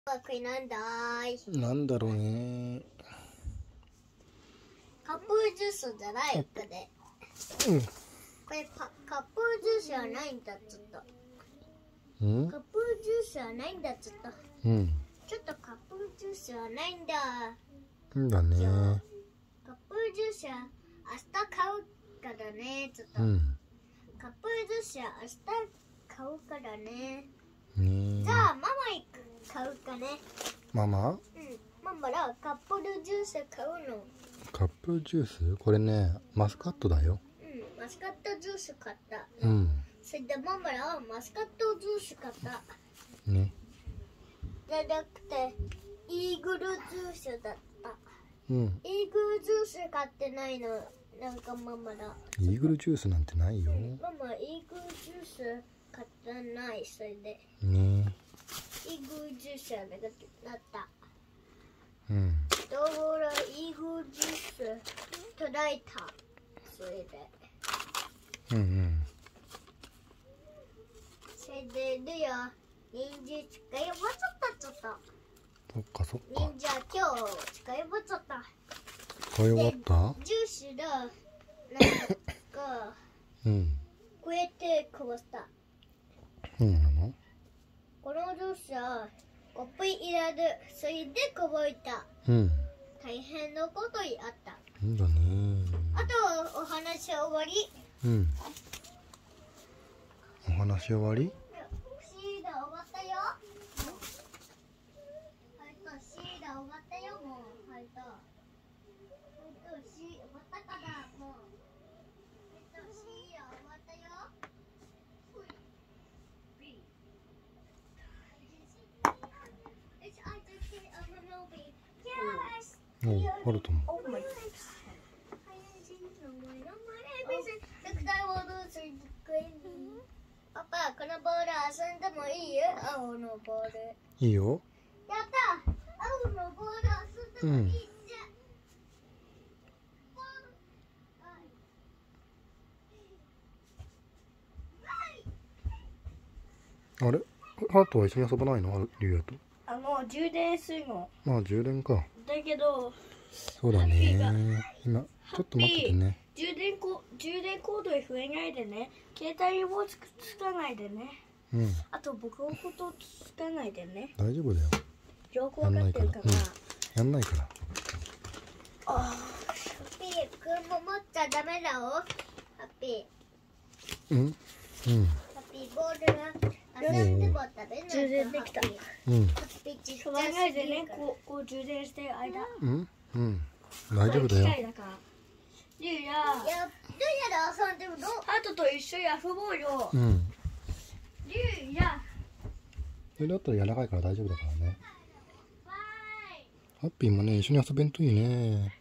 これなんだーい。 なんだろうね。 カップジュースじゃないこれ。 うん。 これカップジュースはないんだちょっと。 うん。 カップジュースはないんだちょっと。 うん。 ちょっとカップジュースはないんだ。 うんだね。 カップジュースは明日買うからねちょっと。 うん。 カップジュースは明日買うからね。 ね。 じゃあママ買うかね。 ママ？ うん。ママらカップジュース買うの。 カップジュース？これね、マスカットだよ。 うん、マスカットジュース買った。 うん。 それでママらマスカットジュース買った。 ね。 じゃなくてイーグルジュースだった。 うん。 イーグルジュース買ってないの。なんかママら。 イーグルジュースなんてないよ。 ママイーグルジュース買ってない。それで。 ね。 イーグルジュースはなくなった。 うん。 だからイーグルジュース捉えた。それで。 うんうん。 それでルヤ、忍者使い終わっちゃったちょっと。 そっかそっか。 忍者今日使い終わっちゃった。 使い終わった？ ジュースがなんかうん。 こうやってこぼした。 そうなの？ このジュースはコップに入れる。それでこぼれた。 うん。 大変なことにあった。 うんだね。 あとお話は終わり。 うん。お話終わり？ シーダ終わったよ。はいとシーダ終わったよもう。はいとシー終わったからもう。シーダ終わったよ。 おう、ハルトも。 パパ、このボール遊んでもいいよ。青のボール。 いいよ。 やった青のボール遊んでもいいじあれ、ハルトは一緒に遊ばないの？リュウヤと。 もう充電するの。 まあ充電か。 だけどそうだね。今ちょっと待っててね。 充電コードに触れないでね。携帯もつかないでね。 うん。 あと僕のことつかないでね。 大丈夫だよ。 よくわかってるから。 やんないから。 ああ、ハッピー、くんも持っちゃダメだよ。ハッピー。 うん。うん。 ハッピーボールが遊んでも食べないと。充電できた。 うん。 ハッピーちっちゃすぎるから。こう充電してる間。 うんうん。大丈夫だよ。 リュウヤで遊んでるの？ハトと一緒に遊ぼうよ。 うん。 リュウヤ。 それだったら柔らかいから大丈夫だからね。ハッピーもね、一緒に遊べんといいね。